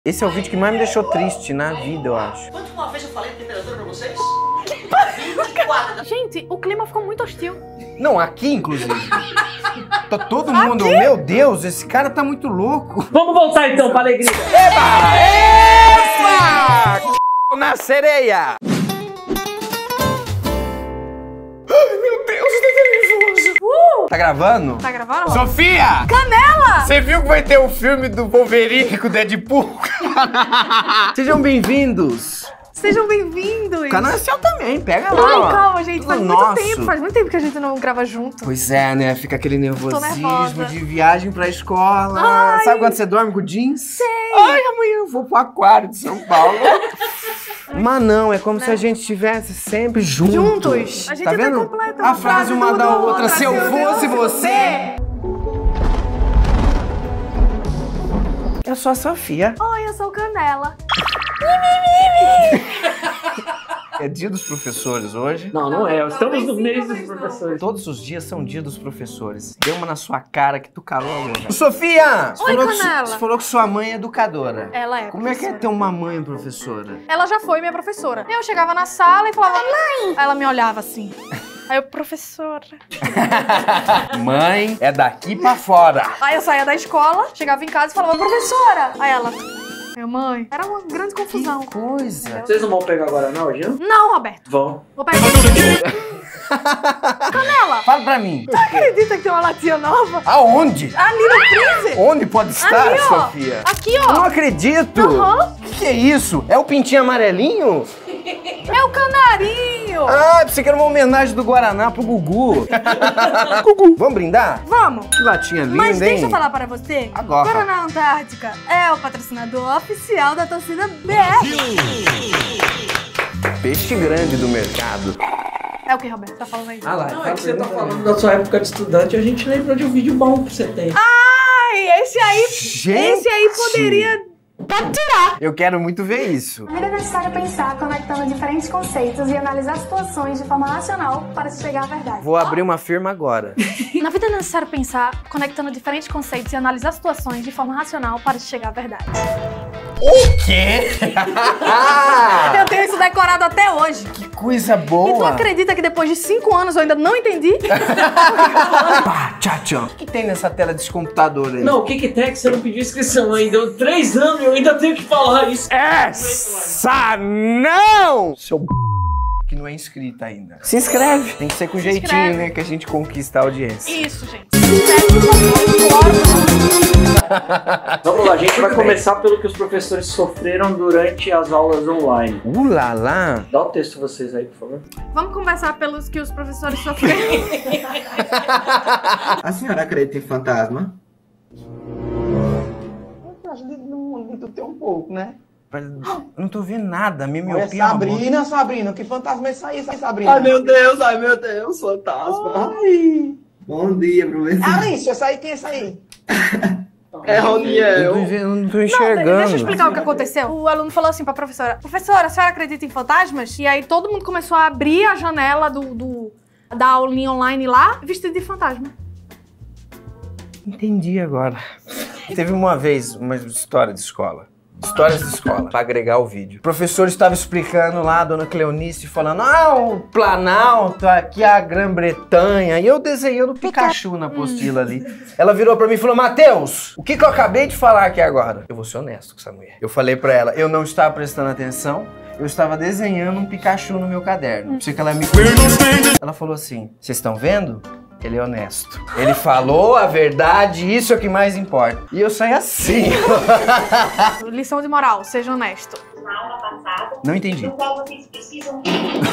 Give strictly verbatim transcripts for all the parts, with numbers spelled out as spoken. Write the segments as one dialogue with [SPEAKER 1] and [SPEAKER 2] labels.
[SPEAKER 1] Esse é o vídeo que mais me deixou triste na vida, eu acho.
[SPEAKER 2] Quanto uma vez eu falei a temperatura pra vocês?
[SPEAKER 3] Gente, o clima ficou muito hostil.
[SPEAKER 1] Não, aqui, inclusive. Tá todo mundo... Aqui? Meu Deus, esse cara tá muito louco.
[SPEAKER 4] Vamos voltar então pra alegria.
[SPEAKER 1] Eba! Eba! Na sereia! Meu Deus, eu tô nervoso. Uh! Tá gravando?
[SPEAKER 3] Tá gravando?
[SPEAKER 1] Sofia!
[SPEAKER 3] Canela!
[SPEAKER 1] Você viu que vai ter o um filme do Wolverine com o Deadpool? Sejam bem-vindos.
[SPEAKER 3] Sejam bem-vindos.
[SPEAKER 1] O canal é seu também, pega lá.
[SPEAKER 3] Ai,
[SPEAKER 1] ó.
[SPEAKER 3] calma, gente. Faz
[SPEAKER 1] Nosso.
[SPEAKER 3] muito tempo, faz muito tempo que a gente não grava junto.
[SPEAKER 1] Pois é, né? Fica aquele nervosismo
[SPEAKER 3] nervosa.
[SPEAKER 1] de viagem pra escola.
[SPEAKER 3] Ai.
[SPEAKER 1] Sabe quando você dorme com o jeans?
[SPEAKER 3] Sei.
[SPEAKER 1] Ai, amanhã eu vou pro aquário de São Paulo. Mas não, é como né? se a gente estivesse sempre junto.
[SPEAKER 3] Juntos. A gente
[SPEAKER 1] tá vendo?
[SPEAKER 3] completa
[SPEAKER 1] A frase uma da outra. Se eu fosse você... Eu sou a Sofia.
[SPEAKER 3] Oi, eu sou o Canela.
[SPEAKER 1] É dia dos professores hoje?
[SPEAKER 4] Não, não é. Estamos no mês dos professores.
[SPEAKER 1] Todos os dias são dia dos professores. Deu uma na sua cara que tu calou a boca. Sofia! Você
[SPEAKER 3] Oi,
[SPEAKER 1] falou
[SPEAKER 3] Canela.
[SPEAKER 1] Que, você falou que sua mãe é educadora.
[SPEAKER 3] Ela é
[SPEAKER 1] Como é que é ter uma mãe professora?
[SPEAKER 3] Ela já foi minha professora. Eu chegava na sala e falava, mãe! Aí ela me olhava assim. Aí eu, professora.
[SPEAKER 1] Mãe é daqui pra fora.
[SPEAKER 3] Aí eu saía da escola, chegava em casa e falava, professora! Aí ela... Meu mãe, era uma grande confusão.
[SPEAKER 1] Que coisa.
[SPEAKER 3] Entendeu?
[SPEAKER 4] Vocês não vão pegar agora não, Jean?
[SPEAKER 3] Não, Roberto.
[SPEAKER 4] Vão.
[SPEAKER 3] Vou pegar. Canela.
[SPEAKER 1] Fala pra mim.
[SPEAKER 3] Tu acredita que tem uma latinha nova?
[SPEAKER 1] Aonde?
[SPEAKER 3] Ali no freezer.
[SPEAKER 1] Onde pode estar,
[SPEAKER 3] Ali, ó.
[SPEAKER 1] Sofia?
[SPEAKER 3] Aqui, ó.
[SPEAKER 1] Não acredito.
[SPEAKER 3] Aham.
[SPEAKER 1] Que que é isso? É o pintinho amarelinho?
[SPEAKER 3] É o canarinho.
[SPEAKER 1] Ah, pensei que era uma homenagem do Guaraná pro Gugu. Gugu. Vamos brindar?
[SPEAKER 3] Vamos.
[SPEAKER 1] Que latinha linda,
[SPEAKER 3] Mas deixa
[SPEAKER 1] hein?
[SPEAKER 3] eu falar para você.
[SPEAKER 1] Agora.
[SPEAKER 3] Guaraná Antártica é o patrocinador oficial da torcida B R.
[SPEAKER 1] Peixe grande do mercado.
[SPEAKER 3] É o que, Roberto? Tá falando aí?
[SPEAKER 4] Ah lá, não, é que você tá falando da sua época de estudante e a gente lembrou de um vídeo bom que você tem.
[SPEAKER 3] Ai, esse aí...
[SPEAKER 1] Gente.
[SPEAKER 3] Esse aí poderia... Pode tirar.
[SPEAKER 1] Eu quero muito ver isso.
[SPEAKER 5] É necessário pensar conectando diferentes conceitos e analisar situações de forma racional para se chegar à verdade.
[SPEAKER 1] Vou abrir uma firma agora.
[SPEAKER 3] Na vida é necessário pensar conectando diferentes conceitos e analisar situações de forma racional para se chegar à verdade.
[SPEAKER 1] O quê?
[SPEAKER 3] Eu tenho isso decorado até hoje.
[SPEAKER 1] Que coisa
[SPEAKER 3] E tu
[SPEAKER 1] boa.
[SPEAKER 3] acredita que depois de cinco anos eu ainda não entendi?
[SPEAKER 1] Pá, tchau, tchau. O que, que tem nessa tela desse computador aí?
[SPEAKER 4] Não, o que que tem que você não pediu inscrição ainda? Deu três anos e eu ainda tenho que falar isso.
[SPEAKER 1] Essa não! Seu b... que não é inscrito ainda. Se inscreve. Tem que ser com jeitinho,
[SPEAKER 3] inscreve.
[SPEAKER 1] né? Que a gente conquista a audiência.
[SPEAKER 3] Isso, gente. Vamos
[SPEAKER 4] Vamos lá, a gente vai começar pelo que os professores sofreram durante as aulas online.
[SPEAKER 1] Uh lá lá.
[SPEAKER 4] Dá o texto vocês aí, por favor.
[SPEAKER 3] Vamos conversar pelos que os professores sofreram.
[SPEAKER 6] A senhora acredita em fantasma?
[SPEAKER 7] Eu acho que não tem um pouco, né?
[SPEAKER 1] Eu não tô vendo nada, minha
[SPEAKER 7] Olha,
[SPEAKER 1] miopia.
[SPEAKER 7] Sabrina, Sabrina, que fantasma é isso aí, Sabrina?
[SPEAKER 6] Ai, meu Deus, ai, meu Deus, fantasma.
[SPEAKER 7] Ai.
[SPEAKER 6] Bom dia, professor.
[SPEAKER 7] Alice, essa aí, quem é essa aí?
[SPEAKER 6] É
[SPEAKER 1] Eu, tô,
[SPEAKER 6] Roniel.
[SPEAKER 1] enxer- eu não tô
[SPEAKER 3] Não,
[SPEAKER 1] enxergando.
[SPEAKER 3] deixa eu explicar o que aconteceu. O aluno falou assim pra professora, professora, a senhora acredita em fantasmas? E aí todo mundo começou a abrir a janela do, do- da aulinha online lá, vestido de fantasma.
[SPEAKER 1] Entendi agora. Teve uma vez uma história de escola. Histórias de escola, pra agregar o vídeo. O professor estava explicando lá, a dona Cleonice, falando, ah, o Planalto, aqui é a Grã-Bretanha. E eu desenhando Pikachu na apostila ali. Ela virou pra mim e falou, Matheus, o que que eu acabei de falar aqui agora? Eu vou ser honesto com essa mulher. Eu falei pra ela, eu não estava prestando atenção, eu estava desenhando um Pikachu no meu caderno. Pensei que ela me... Ela falou assim, vocês estão vendo? Ele é honesto. Ele falou a verdade, isso é o que mais importa. E eu saí assim.
[SPEAKER 3] Lição de moral, seja honesto.
[SPEAKER 8] Na aula passada,
[SPEAKER 1] Não entendi.
[SPEAKER 8] no qual vocês precisam...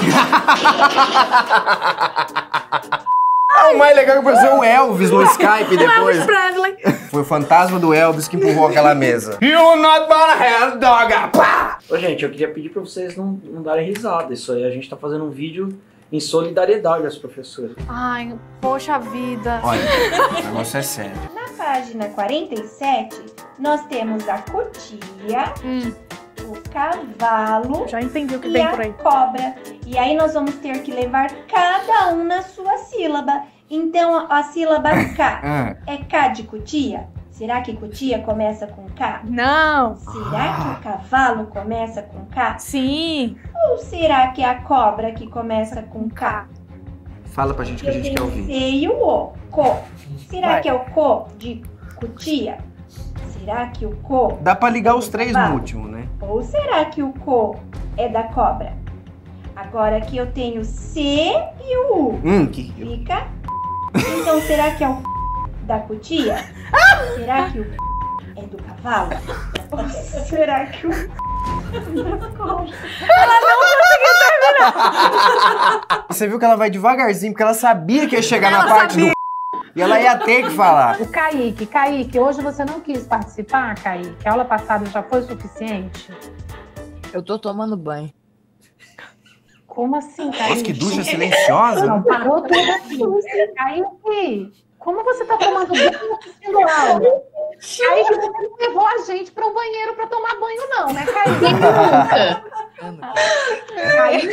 [SPEAKER 1] Ah, o mais legal é que apareceu o Elvis no Skype depois.
[SPEAKER 3] Elvis Presley.
[SPEAKER 1] Foi o fantasma do Elvis que empurrou aquela mesa. You not gonna have dog. Pá!
[SPEAKER 4] Ô, gente, eu queria pedir pra vocês não, não darem risada. Isso aí, a gente tá fazendo um vídeo em solidariedade às professoras.
[SPEAKER 3] Ai, poxa vida.
[SPEAKER 1] Olha, o negócio é sério.
[SPEAKER 8] Na página quarenta e sete, nós temos a cutia,
[SPEAKER 3] Hum,
[SPEAKER 8] o cavalo
[SPEAKER 3] já entendi o que
[SPEAKER 8] e
[SPEAKER 3] tem
[SPEAKER 8] a
[SPEAKER 3] por aí.
[SPEAKER 8] cobra. E aí nós vamos ter que levar cada um na sua sílaba. Então a sílaba K
[SPEAKER 1] Ah,
[SPEAKER 8] é K de cutia, Será que cutia começa com K?
[SPEAKER 3] Não.
[SPEAKER 8] Será que o cavalo começa com K?
[SPEAKER 3] Sim.
[SPEAKER 8] Ou será que é a cobra que começa com K?
[SPEAKER 1] Fala pra gente que a
[SPEAKER 8] Eu
[SPEAKER 1] gente quer
[SPEAKER 8] tenho o C
[SPEAKER 1] ouvir.
[SPEAKER 8] e o O. Co. Será
[SPEAKER 3] Vai.
[SPEAKER 8] que é o co de cutia? Será que o co
[SPEAKER 1] Dá pra ligar os três no
[SPEAKER 8] cavalo?
[SPEAKER 1] último, né?
[SPEAKER 8] Ou será que o co é da cobra? Agora aqui eu tenho C e o U.
[SPEAKER 1] Hum, que...
[SPEAKER 8] Fica. Então será que é o da cutia? Será que o é do cavalo? Ou será que o
[SPEAKER 1] Você viu que ela vai devagarzinho, porque ela sabia que ia chegar
[SPEAKER 3] Ela
[SPEAKER 1] na parte
[SPEAKER 3] sabia.
[SPEAKER 1] do e ela ia ter que falar.
[SPEAKER 9] O Kaique, Kaique, hoje você não quis participar, Kaique? A aula passada já foi suficiente?
[SPEAKER 10] Eu tô tomando banho.
[SPEAKER 9] Como assim, Kaique?
[SPEAKER 1] Nossa, que ducha silenciosa.
[SPEAKER 9] Não, parou tudo aqui. Kaique, como você tá tomando banho assistindo aula? Kaique, você não levou a gente para o banheiro para tomar banho não, né, Kaique? Kaique.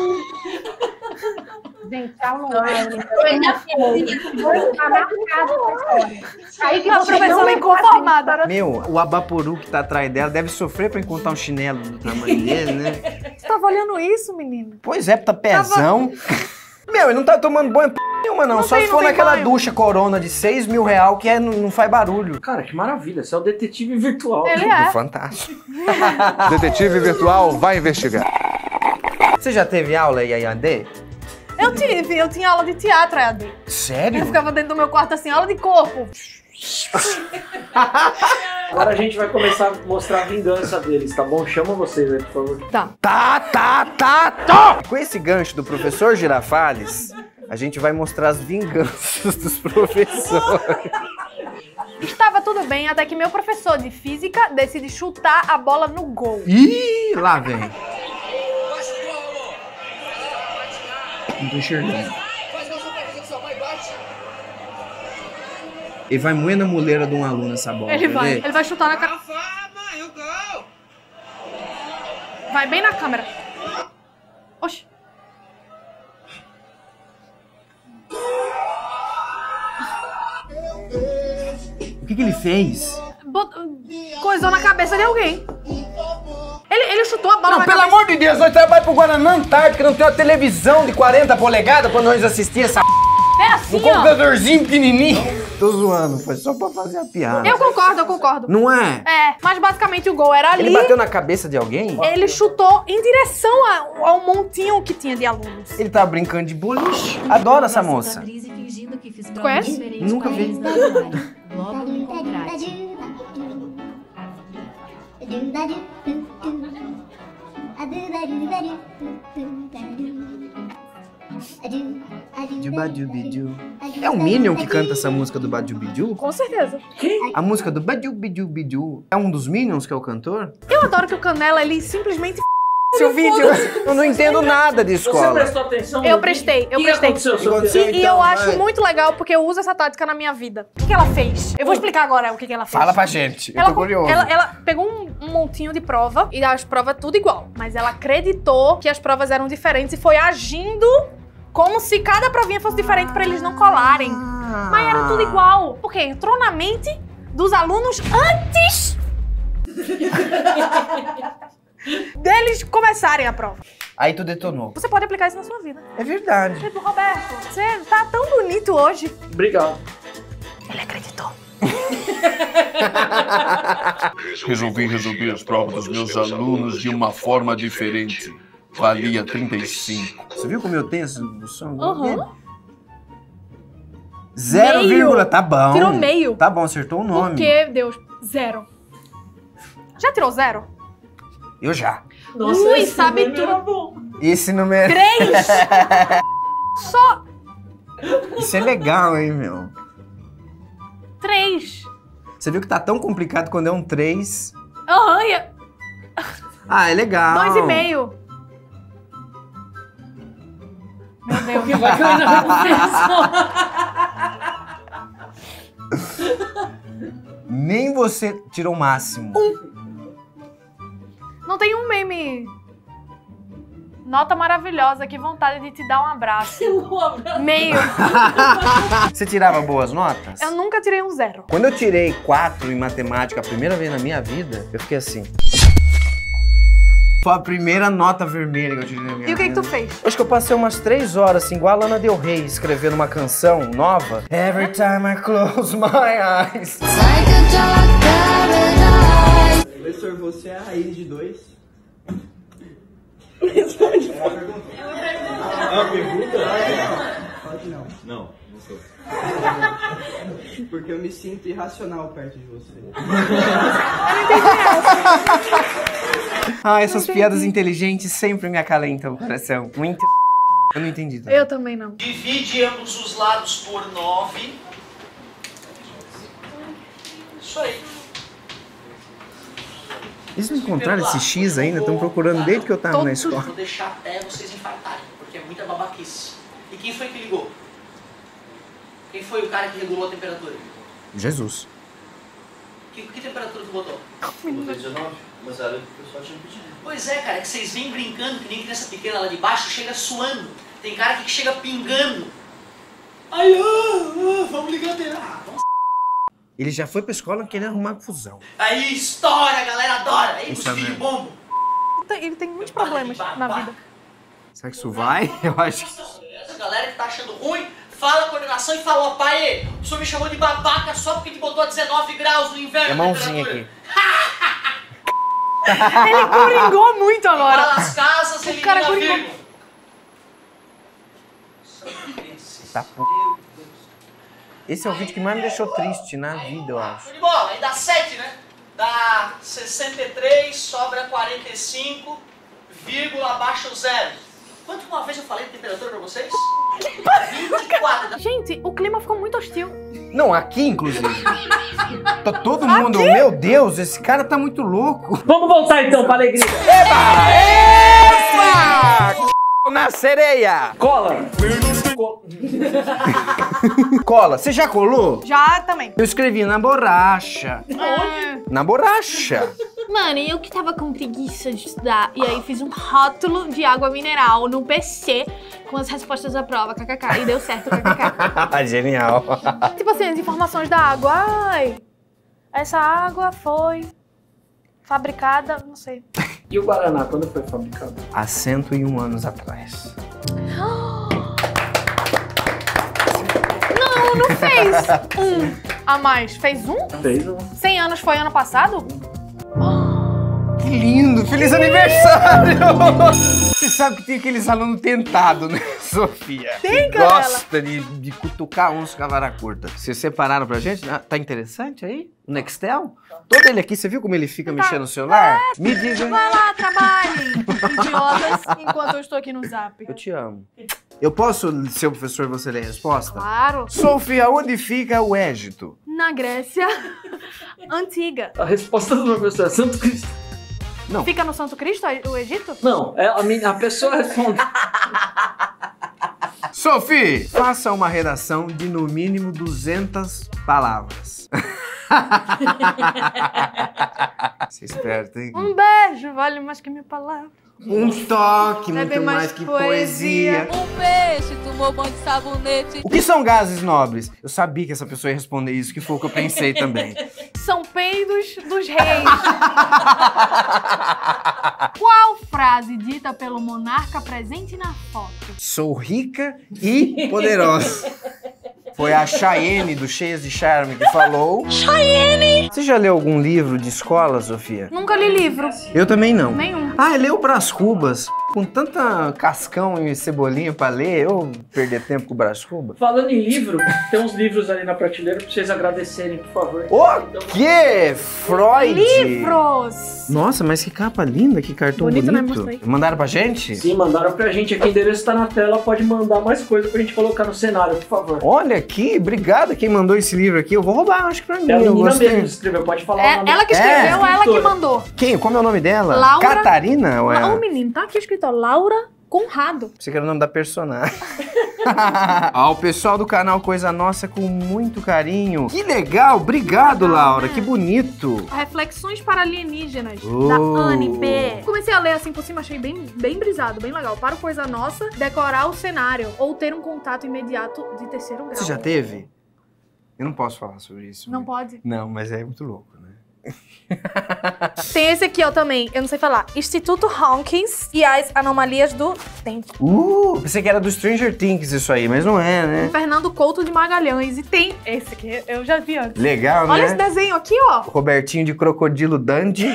[SPEAKER 9] Gente, aula online. Tá marcado essa história. Kaique,
[SPEAKER 3] A
[SPEAKER 9] você
[SPEAKER 3] professora
[SPEAKER 9] não
[SPEAKER 3] inconformada.
[SPEAKER 1] Meu, o abaporu que tá atrás dela deve sofrer pra encontrar um chinelo do tamanho dele, né?
[SPEAKER 3] Você tava olhando isso, menino?
[SPEAKER 1] Pois é, tá pezão. Meu, ele não tá tomando banho p nenhuma, não.
[SPEAKER 3] Não
[SPEAKER 1] Só
[SPEAKER 3] tem,
[SPEAKER 1] se
[SPEAKER 3] não
[SPEAKER 1] for
[SPEAKER 3] tem
[SPEAKER 1] naquela
[SPEAKER 3] banho.
[SPEAKER 1] ducha corona de seis mil real que é, não, não faz barulho.
[SPEAKER 4] Cara, que maravilha. Você é o detetive virtual.
[SPEAKER 3] Ele é.
[SPEAKER 1] Fantástico.
[SPEAKER 11] Detetive virtual vai investigar.
[SPEAKER 1] Você já teve aula aí, A D?
[SPEAKER 3] Eu tive, eu tinha aula de teatro, A D.
[SPEAKER 1] Sério?
[SPEAKER 3] Eu ficava dentro do meu quarto assim, aula de corpo.
[SPEAKER 4] Agora a gente vai começar a mostrar a vingança deles, tá bom? Chama vocês aí, por favor.
[SPEAKER 3] Tá.
[SPEAKER 1] Tá, tá, tá, tá! Com esse gancho do professor Girafales, a gente vai mostrar as vinganças dos professores.
[SPEAKER 3] Estava tudo bem até que meu professor de física decide chutar a bola no gol.
[SPEAKER 1] Ih, lá vem. Não tô enxergando. Ele vai moer na muleira de um aluno essa bola.
[SPEAKER 3] Ele
[SPEAKER 1] quer
[SPEAKER 3] vai,
[SPEAKER 1] ver?
[SPEAKER 3] ele vai chutar na cara. Vai bem na câmera. Oxi.
[SPEAKER 1] O que, que ele fez?
[SPEAKER 3] Bot... Coisou na cabeça de alguém. Ele, ele chutou a bola
[SPEAKER 1] Não,
[SPEAKER 3] na
[SPEAKER 1] pelo
[SPEAKER 3] cabeça.
[SPEAKER 1] amor de Deus, nós trabalhamos pro Guaraná Antártica, não tem uma televisão de quarenta polegadas pra nós assistir essa
[SPEAKER 3] É assim,
[SPEAKER 1] um
[SPEAKER 3] ó.
[SPEAKER 1] computadorzinho pequenininho. Tô zoando, foi só pra fazer a piada.
[SPEAKER 3] Eu concordo, eu concordo.
[SPEAKER 1] Não é?
[SPEAKER 3] É, mas basicamente o gol era ali.
[SPEAKER 1] Ele bateu na cabeça de alguém?
[SPEAKER 3] Ele chutou em direção a- ao montinho que tinha de alunos.
[SPEAKER 1] Ele tava brincando de boliche. Adoro essa moça.
[SPEAKER 3] Tu conhece?
[SPEAKER 1] Nunca vi. Dubadubidu. É o Minion que canta essa música do Badubidu?
[SPEAKER 3] Com certeza.
[SPEAKER 1] A música do Badubidu é um dos Minions que é o cantor?
[SPEAKER 3] Eu adoro que o Canela, ele simplesmente f... seu vídeo.
[SPEAKER 1] Eu não entendo nada de
[SPEAKER 4] Você
[SPEAKER 1] escola.
[SPEAKER 4] prestou atenção?
[SPEAKER 3] Eu prestei, eu
[SPEAKER 4] O que
[SPEAKER 3] prestei.
[SPEAKER 4] aconteceu, seu
[SPEAKER 1] Aconteceu,
[SPEAKER 4] Pedro?
[SPEAKER 3] E, e
[SPEAKER 1] então,
[SPEAKER 3] eu acho
[SPEAKER 1] vai.
[SPEAKER 3] muito legal porque eu uso essa tática na minha vida. O que, que ela fez? Eu vou explicar agora o que, que ela fez.
[SPEAKER 1] Fala pra gente, eu
[SPEAKER 3] Ela,
[SPEAKER 1] tô curioso.
[SPEAKER 3] ela, ela pegou um, um montinho de prova e as provas tudo igual. Mas ela acreditou que as provas eram diferentes e foi agindo como se cada provinha fosse diferente pra eles não colarem. Mas era tudo igual. Porque entrou na mente dos alunos antes deles começarem a prova.
[SPEAKER 1] Aí tu detonou.
[SPEAKER 3] Você pode aplicar isso na sua vida.
[SPEAKER 1] É verdade.
[SPEAKER 3] Tipo, Roberto, você tá tão bonito hoje.
[SPEAKER 4] Obrigado.
[SPEAKER 3] Ele acreditou.
[SPEAKER 11] Resolvi resolver as provas dos meus alunos de uma forma diferente. Valia trinta e cinco.
[SPEAKER 1] Você viu como eu tenho essa noção?
[SPEAKER 3] Aham.
[SPEAKER 1] Zero
[SPEAKER 3] Meio.
[SPEAKER 1] vírgula, tá bom.
[SPEAKER 3] Tirou meio.
[SPEAKER 1] Tá bom, acertou o nome.
[SPEAKER 3] Porque, Deus, zero. Já tirou zero?
[SPEAKER 1] Eu já.
[SPEAKER 4] Nossa,
[SPEAKER 3] Ui,
[SPEAKER 4] esse
[SPEAKER 3] sabe
[SPEAKER 4] meme era
[SPEAKER 3] tudo.
[SPEAKER 4] bom.
[SPEAKER 1] Esse número...
[SPEAKER 3] Três! Só
[SPEAKER 1] Isso é legal, hein, meu?
[SPEAKER 3] três.
[SPEAKER 1] Você viu que tá tão complicado quando é um três.
[SPEAKER 3] Aham, e-
[SPEAKER 1] Ah, é legal.
[SPEAKER 3] dois e meio. Meu Deus.
[SPEAKER 4] Que vai cair na repressão.
[SPEAKER 1] Nem você tirou o máximo.
[SPEAKER 3] Não tem um meme Nota maravilhosa, que vontade de te dar um abraço. Meio.
[SPEAKER 1] Você tirava boas notas?
[SPEAKER 3] Eu nunca tirei um zero.
[SPEAKER 1] Quando eu tirei quatro em matemática a primeira vez na minha vida, eu fiquei assim. Foi a primeira nota vermelha que eu tirei na minha vida.
[SPEAKER 3] E o que que tu fez?
[SPEAKER 1] Acho que eu passei umas três horas, assim, igual a Lana Del Rey, escrevendo uma canção nova. Every time I close my eyes.
[SPEAKER 6] Professor, você é a raiz de dois?
[SPEAKER 12] Responde.
[SPEAKER 6] É a pergunta. É uma pergunta? Pode não. Não, não sou. Porque eu me sinto irracional perto de você.
[SPEAKER 1] Ah, essas piadas inteligentes sempre me acalentam o coração. Muito. Eu não entendi. Tá?
[SPEAKER 3] Eu também não.
[SPEAKER 2] Divide ambos os lados por nove. Isso aí.
[SPEAKER 1] Eles não encontraram esse X ainda? Estão procurando desde que eu tava na escola.
[SPEAKER 2] Vou deixar até vocês infartarem, porque é muita babaquice. E quem foi que ligou? Quem foi o cara que regulou a temperatura?
[SPEAKER 1] Jesus.
[SPEAKER 2] Que, que temperatura tu botou?
[SPEAKER 4] dezenove, mas era o que o pessoal tinha pedido.
[SPEAKER 2] Pois é, cara, é que vocês vêm brincando que nem criança pequena lá de baixo, chega suando. Tem cara que chega pingando. Aí, ah, ah, vamos ligar dele. Ah, vamos.
[SPEAKER 1] Ele já foi pra escola querendo arrumar confusão.
[SPEAKER 2] Aí, história, a galera adora. Aí, os
[SPEAKER 1] Isso é
[SPEAKER 2] filhos
[SPEAKER 1] mesmo.
[SPEAKER 2] bombo.
[SPEAKER 3] Ele tem muitos problemas na vida.
[SPEAKER 1] Será que isso vai? Eu acho que...
[SPEAKER 2] Essa galera que tá achando ruim, fala a coordenação e fala, ó, pai, o senhor me chamou de babaca só porque te botou a dezenove graus no inverno.
[SPEAKER 1] É mãozinha aqui.
[SPEAKER 3] Ele coringou muito agora.
[SPEAKER 2] Fala as casas,
[SPEAKER 3] O
[SPEAKER 2] ele
[SPEAKER 3] cara
[SPEAKER 2] liga
[SPEAKER 3] coringou.
[SPEAKER 2] vírgula.
[SPEAKER 1] Tá p... Esse é o vídeo que mais me deixou triste na vida, eu acho.
[SPEAKER 2] Show de bola, aí dá sete, né? Dá sessenta e três, sobra quarenta e cinco, vírgula, abaixa o zero. Quanto que uma vez eu falei de temperatura pra vocês? vinte e quatro.
[SPEAKER 3] Gente, o clima ficou muito hostil.
[SPEAKER 1] Não, aqui, inclusive. Tá todo mundo... Meu Deus, esse cara tá muito louco.
[SPEAKER 4] Vamos voltar então pra alegria.
[SPEAKER 1] Eba! Eba! Na sereia!
[SPEAKER 4] Cola!
[SPEAKER 1] Cola, você já colou?
[SPEAKER 3] Já também.
[SPEAKER 1] Eu escrevi na borracha.
[SPEAKER 3] É.
[SPEAKER 1] Na borracha.
[SPEAKER 3] Mano, eu que tava com preguiça de estudar, e aí fiz um rótulo de água mineral no P C com as respostas da prova, kkk, e deu certo, kkk.
[SPEAKER 1] Genial.
[SPEAKER 3] Tipo assim, as informações da água. Ai, essa água foi fabricada, não sei.
[SPEAKER 4] E o Guaraná, quando foi fabricado?
[SPEAKER 1] Há cento e um anos atrás.
[SPEAKER 3] Não, não fez um a mais. Fez um?
[SPEAKER 4] Fez um.
[SPEAKER 3] cem anos foi ano passado?
[SPEAKER 1] Que lindo! Feliz aniversário! Você sabe que tem aqueles alunos tentados, né, Sofia?
[SPEAKER 3] Tem,
[SPEAKER 1] que
[SPEAKER 3] cara.
[SPEAKER 1] gosta de, de cutucar uns com a vara curta. Vocês separaram pra gente? Ah, tá interessante aí? O Nextel? Todo ele aqui, você viu como ele fica mexendo no celular?
[SPEAKER 3] É,
[SPEAKER 1] Me diga.
[SPEAKER 3] vai lá, trabalhe, idiotas, enquanto eu estou aqui no Zap.
[SPEAKER 1] Eu te amo. Eu posso ser o professor e você ler a resposta?
[SPEAKER 3] Claro.
[SPEAKER 1] Sofia, onde fica o Egito?
[SPEAKER 3] Na Grécia Antiga.
[SPEAKER 4] A resposta do meu professor é Santo Cristo.
[SPEAKER 1] Não.
[SPEAKER 3] Fica no Santo Cristo, o Egito?
[SPEAKER 4] Não, é, a, minha, a pessoa responde.
[SPEAKER 1] Sofia, faça uma redação de no mínimo duzentas palavras. Você é esperta, hein?
[SPEAKER 3] Um beijo vale mais que mil palavras.
[SPEAKER 1] Um toque,
[SPEAKER 3] É
[SPEAKER 1] muito
[SPEAKER 3] bem
[SPEAKER 1] mais,
[SPEAKER 3] mais
[SPEAKER 1] que
[SPEAKER 3] poesia.
[SPEAKER 1] poesia.
[SPEAKER 13] Um peixe tomou banho de sabonete.
[SPEAKER 1] O que são gases nobres? Eu sabia que essa pessoa ia responder isso, que foi o que eu pensei também.
[SPEAKER 3] São peidos dos reis. Qual frase dita pelo monarca presente na foto?
[SPEAKER 1] Sou rica e poderosa. Foi a Cheyenne, do Cheias de Charme, que falou.
[SPEAKER 3] Cheyenne!
[SPEAKER 1] Você já leu algum livro de escola, Sofia?
[SPEAKER 3] Nunca li livro.
[SPEAKER 1] Eu também não.
[SPEAKER 3] Nenhum.
[SPEAKER 1] Ah, leu Brás Cubas. Com tanta cascão e cebolinha pra ler, eu perder tempo com o Brás Cubas.
[SPEAKER 4] Falando em livro, tem uns livros ali na prateleira pra vocês agradecerem, por favor.
[SPEAKER 1] O quê? Freud?
[SPEAKER 3] Livros!
[SPEAKER 1] Nossa, mas que capa linda, que cartão
[SPEAKER 3] Bonito,
[SPEAKER 1] bonito.
[SPEAKER 3] né? Mostrei.
[SPEAKER 1] Mandaram pra gente?
[SPEAKER 4] Sim, mandaram pra gente aqui, o endereço tá na tela, pode mandar mais coisa pra gente colocar no cenário, por favor.
[SPEAKER 1] Olha aqui, obrigado quem mandou esse livro aqui. Eu vou roubar, acho que pra mim.
[SPEAKER 4] É a
[SPEAKER 1] eu
[SPEAKER 4] menina
[SPEAKER 1] gostei.
[SPEAKER 4] mesmo que escreveu, pode falar
[SPEAKER 3] É,
[SPEAKER 4] o nome.
[SPEAKER 3] ela que escreveu,
[SPEAKER 1] É.
[SPEAKER 3] ela que mandou.
[SPEAKER 1] Quem? Como é o nome dela?
[SPEAKER 3] Laura-
[SPEAKER 1] Catarina? Ou é?
[SPEAKER 3] O menino, tá aqui escrito, ó, Laura Conrado.
[SPEAKER 1] Você quer o nome da personagem. Ao pessoal do canal Coisa Nossa com muito carinho. Que legal, obrigado, legal, Laura, né? Que bonito.
[SPEAKER 3] Reflexões para alienígenas,
[SPEAKER 1] oh.
[SPEAKER 3] da Anne B. Comecei a ler assim por cima, achei bem, bem brisado, bem legal. Para o Coisa Nossa, decorar o cenário ou ter um contato imediato de terceiro grau.
[SPEAKER 1] Você já teve? Eu não posso falar sobre isso.
[SPEAKER 3] Não
[SPEAKER 1] mas...
[SPEAKER 3] pode?
[SPEAKER 1] Não, mas é muito louco, né?
[SPEAKER 3] Tem esse aqui, ó, também. Eu não sei falar. Instituto Hawkins e as anomalias do tempo.
[SPEAKER 1] Uh, pensei que era do Stranger Things isso aí, mas não é, né?
[SPEAKER 3] Fernando Couto de Magalhães. E tem esse aqui, eu já vi antes.
[SPEAKER 1] Legal, né?
[SPEAKER 3] Olha esse desenho aqui, ó.
[SPEAKER 1] Robertinho de Crocodilo Dandy.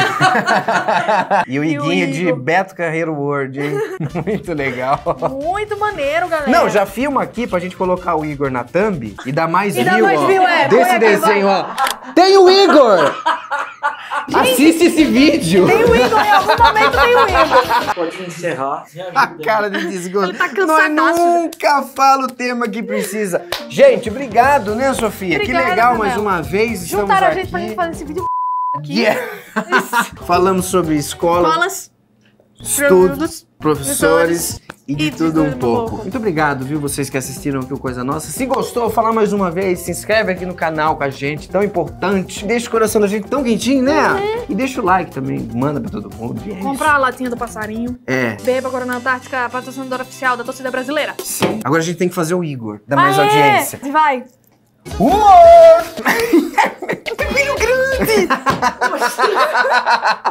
[SPEAKER 1] E o Iguinho e de Beto Carreiro World, hein? Muito legal.
[SPEAKER 3] Muito maneiro, galera.
[SPEAKER 1] Não, já filma aqui pra gente colocar o Igor na thumb e dar mais
[SPEAKER 3] e
[SPEAKER 1] view,
[SPEAKER 3] dá mais
[SPEAKER 1] ó.
[SPEAKER 3] View, é.
[SPEAKER 1] Desse desenho, ó. Tem o Igor! Gente, assiste esse vídeo!
[SPEAKER 3] Tem o Igor, em algum momento tem o Igor.
[SPEAKER 4] Pode encerrar.
[SPEAKER 1] A cara de desgosto.
[SPEAKER 3] Ele tá
[SPEAKER 1] Nós nunca fala o tema que precisa. Gente, obrigado, né, Sofia?
[SPEAKER 3] Obrigada,
[SPEAKER 1] que legal,
[SPEAKER 3] Isabel.
[SPEAKER 1] mais uma vez.
[SPEAKER 3] Juntaram
[SPEAKER 1] Estamos
[SPEAKER 3] a gente
[SPEAKER 1] aqui.
[SPEAKER 3] pra gente fazer esse vídeo aqui.
[SPEAKER 1] Yeah. Falamos sobre escola,
[SPEAKER 3] Escolas,
[SPEAKER 1] estudos, professores e de
[SPEAKER 3] e
[SPEAKER 1] tudo
[SPEAKER 3] de
[SPEAKER 1] um
[SPEAKER 3] tudo um
[SPEAKER 1] pouco.
[SPEAKER 3] pouco.
[SPEAKER 1] Muito obrigado, viu, vocês que assistiram aqui o Coisa Nossa. Se gostou, falar mais uma vez, se inscreve aqui no canal com a gente, tão importante. Deixa o coração da gente tão quentinho, né?
[SPEAKER 3] Uhum.
[SPEAKER 1] E deixa o like também, manda pra todo mundo. E é
[SPEAKER 3] comprar a latinha do passarinho.
[SPEAKER 1] É.
[SPEAKER 3] Beba Guaraná Antártica, patrocinadora oficial da torcida brasileira.
[SPEAKER 1] Sim. Agora a gente tem que fazer o Igor, dar mais
[SPEAKER 3] Aê!
[SPEAKER 1] audiência.
[SPEAKER 3] Vai.
[SPEAKER 1] Humor! Filho grande!